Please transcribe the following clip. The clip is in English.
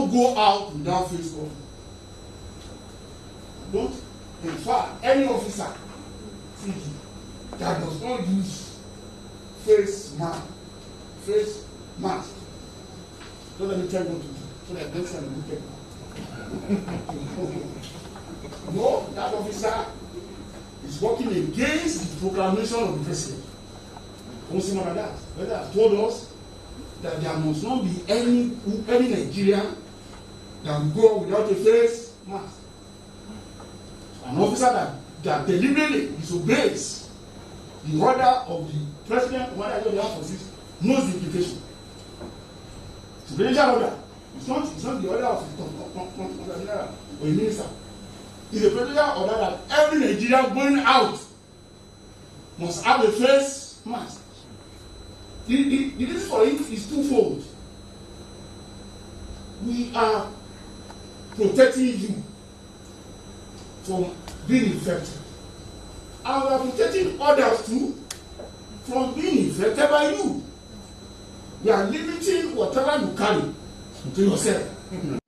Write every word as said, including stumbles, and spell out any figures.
don't go out without face covering. Don't, in fact, any officer that does not use face mask, face mask, don't let me tell you what to do, so that next time you get no, that officer is working against the proclamation of the president. Don't say more than that. But they have told us that there must not be any any Nigerian that will go without a face mask. An officer that, that deliberately disobeys the order of the president, commander of the armed forces, knows the implication. It's a presidential order. It's not, it's not the order of a general or a minister. It's a presidential order that every Nigerian going out must have a face mask. The, the, the reason for it is twofold. We are protecting you from being infected. And we are protecting others too from being infected by you. We are limiting whatever you carry to yourself.